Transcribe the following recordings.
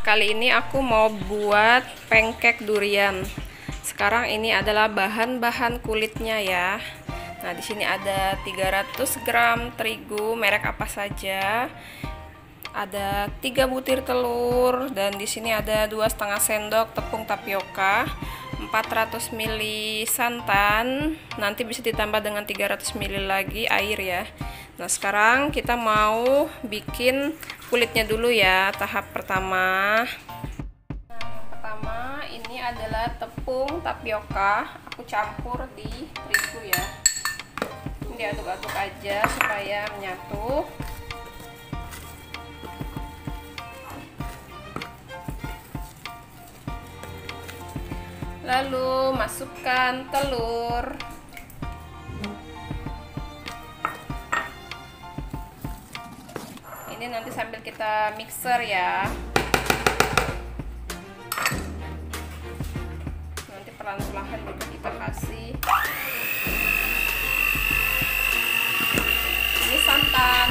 kali ini aku mau buat pancake durian. Sekarang ini adalah bahan-bahan kulitnya ya. Nah, di sini ada 300 gram terigu, merek apa saja. Ada 3 butir telur dan di sini ada 2,5 sendok tepung tapioka, 400 ml santan, nanti bisa ditambah dengan 300 ml lagi air ya. Nah, sekarang kita mau bikin kulitnya dulu ya, tahap pertama. Nah, yang pertama ini adalah tepung tapioka, aku campur di terigu ya. Ini diaduk-aduk aja supaya menyatu. Lalu masukkan telur. Ini nanti sambil kita mixer ya. Nanti perlahan-lahan juga kita kasih. Ini santan.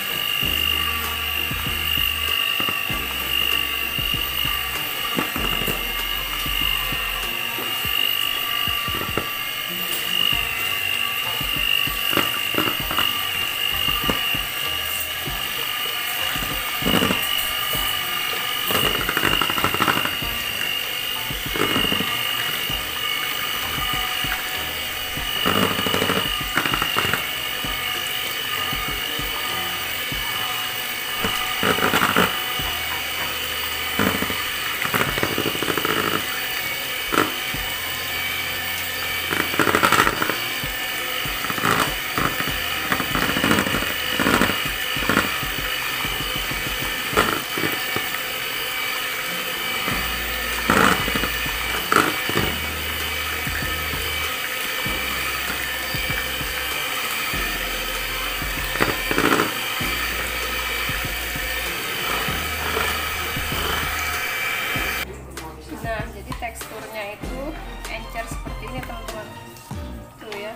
Nah, jadi teksturnya itu encer seperti ini teman-teman. Tuh ya,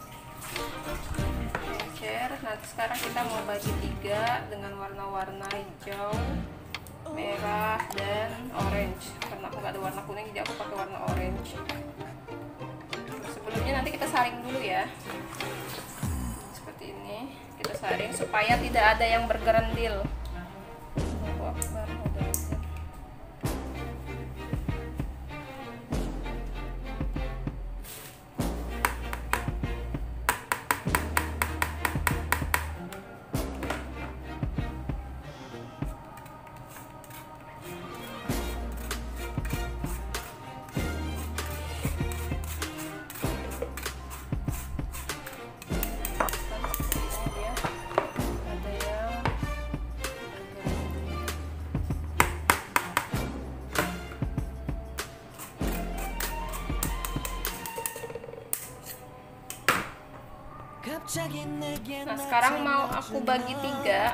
encer. Nah, sekarang kita mau bagi 3 dengan warna-warna hijau, merah, dan orange. Karena aku nggak ada warna kuning, jadi aku pakai warna orange. Sebelumnya nanti kita saring dulu ya. Seperti ini, kita saring supaya tidak ada yang bergerendil. Nah, sekarang mau aku bagi 3.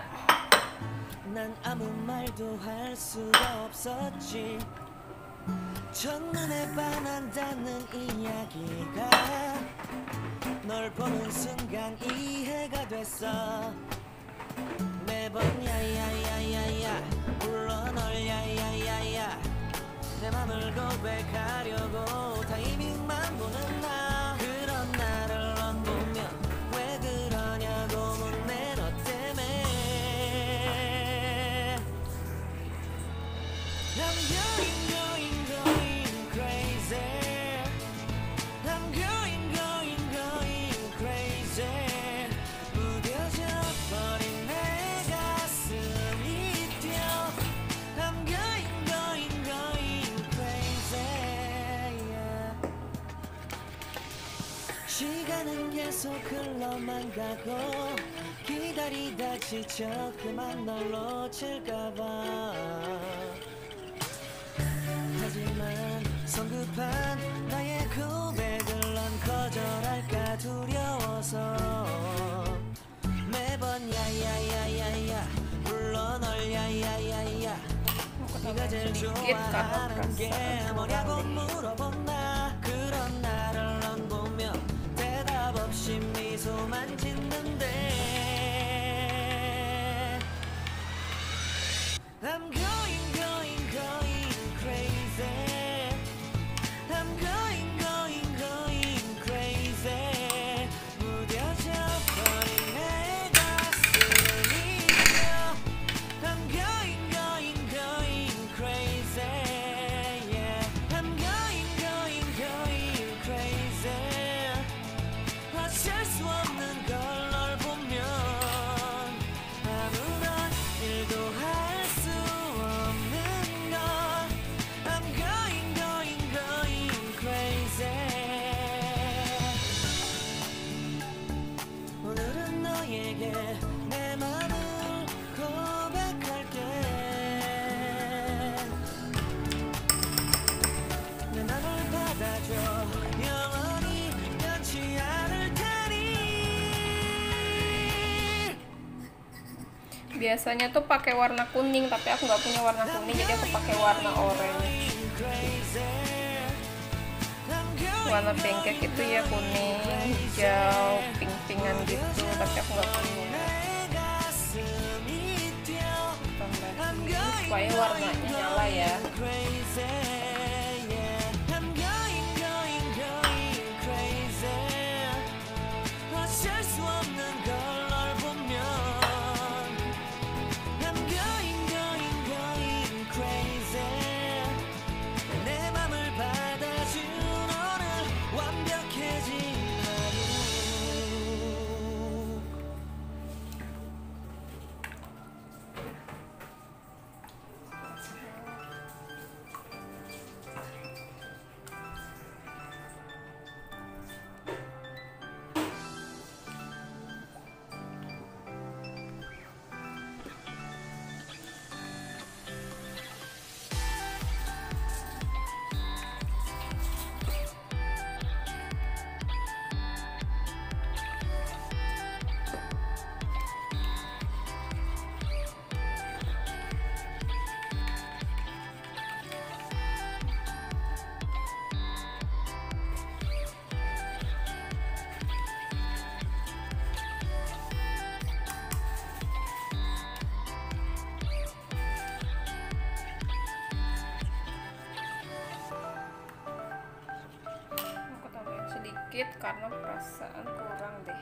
내 맘을 고백하려고 타이밍만 보는 나 그런 나를 넌 보면 왜 그러냐고 묻네 너 때문에 I'm going crazy I'm going crazy 무뎌져 버린 내 가슴이 뛰어 I'm going 시간은 계속 흘러만 가고 기다리다 지쳐 그만 널 놓칠까봐 하지만 성급한 나의 고백을 넌 거절할까 두려워서 매번 야야야야야 불러 널 야야야야 네가 제일 좋아하는 게 뭐냐고 물어본다 그런 나를 넌 보며 대답 없이 미소만 짓는데 I'm going Biasanya tuh pakai warna kuning, tapi aku nggak punya warna kuning, jadi aku pakai warna orange. Warna pancake itu ya kuning, hijau, pink-pinkan gitu, tapi aku nggak punya. Tambahin supaya warnanya nyala ya. Sedikit karena perasaan kurang deh.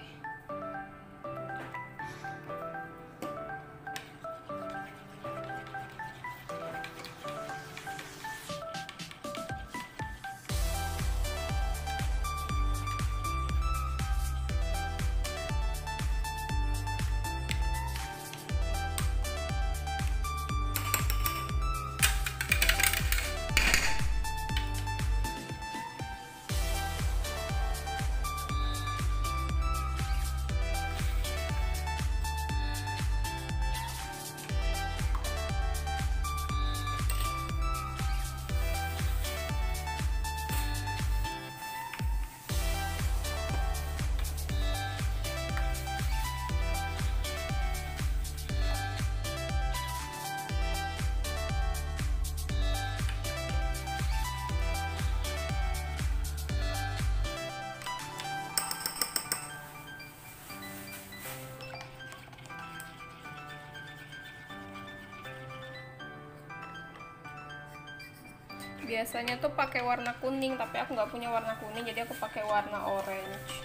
Biasanya tuh pakai warna kuning, tapi aku nggak punya warna kuning, jadi aku pakai warna orange.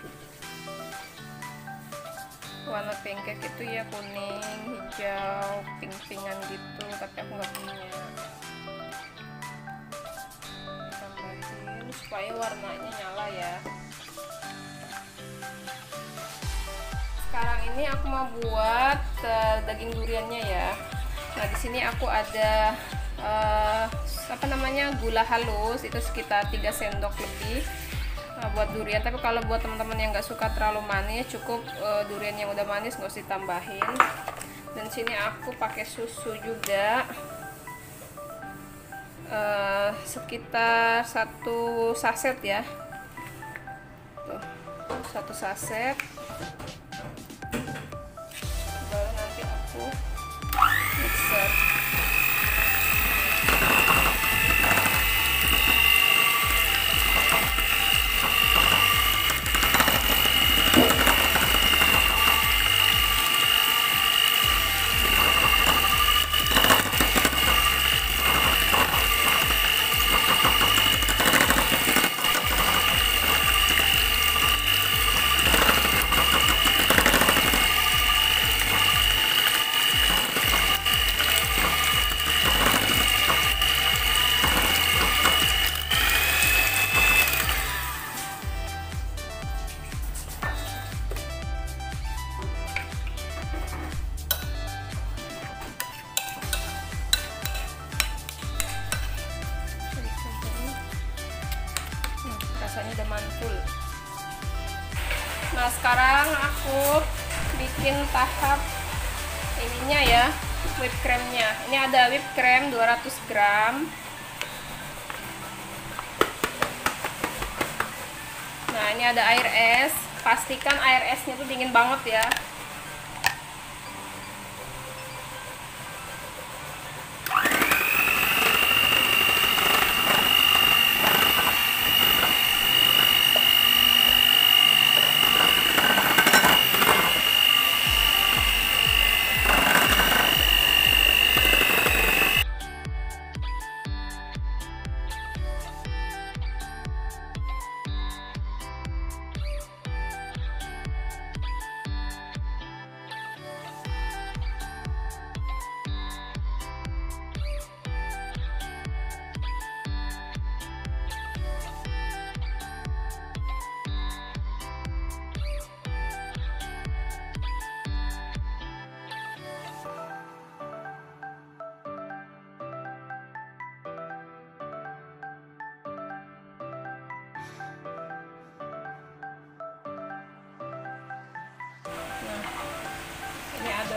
Warna pancake itu ya kuning, hijau, pink-pinkan gitu, tapi aku nggak punya. Tambahin supaya warnanya nyala ya. Sekarang ini aku mau buat daging duriannya ya. Nah di sini aku ada gula halus, itu sekitar 3 sendok lebih buat durian. Tapi kalau buat teman-teman yang nggak suka terlalu manis, cukup durian yang udah manis, nggak usah ditambahin. Dan sini aku pakai susu juga, sekitar 1 saset ya. Tuh, 1 saset. Baru nanti aku mixer. Rasanya udah mantul. Nah sekarang aku bikin tahap ininya ya, whipped creamnya. Ini ada whipped cream 200 gram. Nah ini ada air es. Pastikan air esnya tuh dingin banget ya.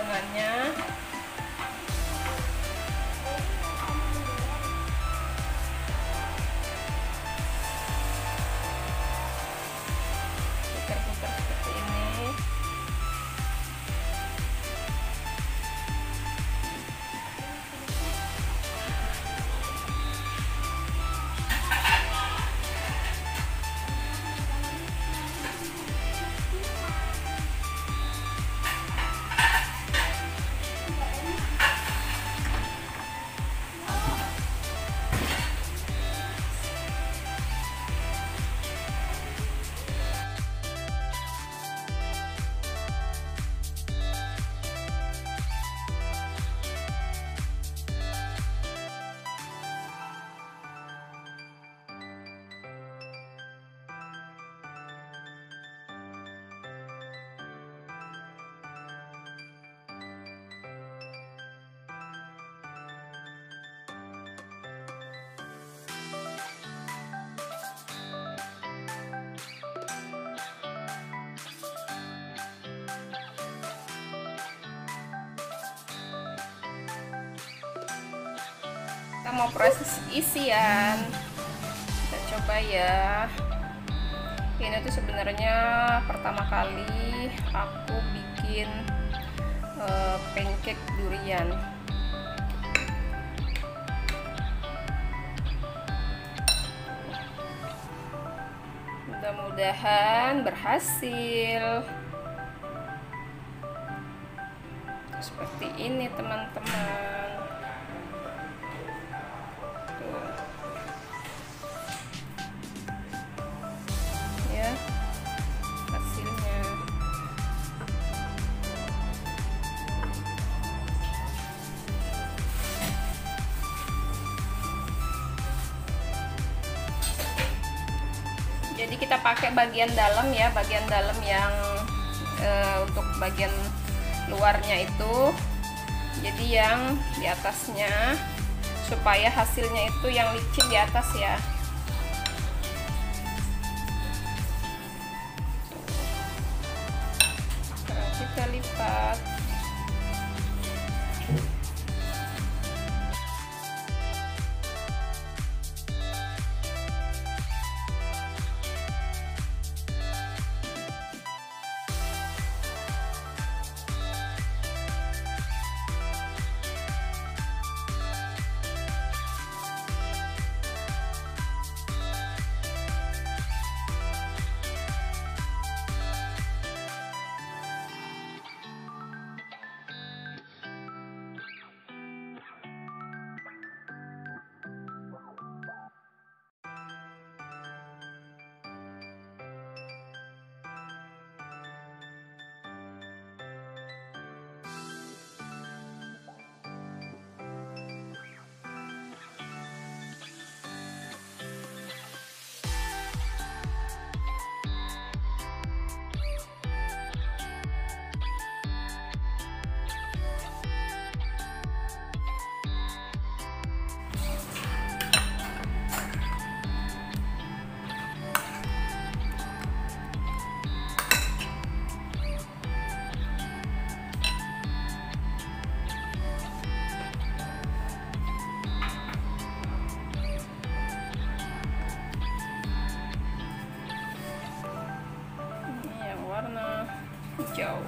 tangannya. Putar-putar seperti ini. Kita mau proses isian, kita coba ya. Ini tuh sebenarnya pertama kali aku bikin pancake durian. Mudah-mudahan berhasil. Seperti ini teman-teman. Ya, hasilnya. Jadi kita pakai bagian dalam ya, bagian dalam yang untuk bagian luarnya itu. Jadi yang di atasnya, supaya hasilnya itu yang licin di atas ya. Sekarang kita lipat. Warna hijau.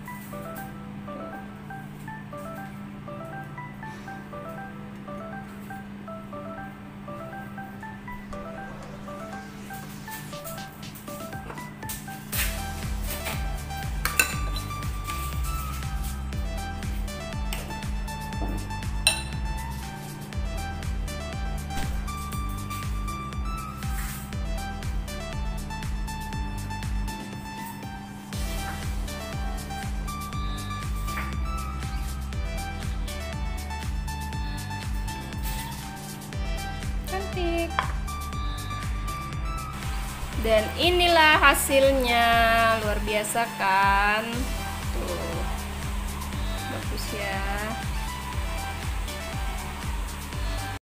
Cantik. Dan inilah hasilnya, luar biasa kan? Tuh, bagus ya.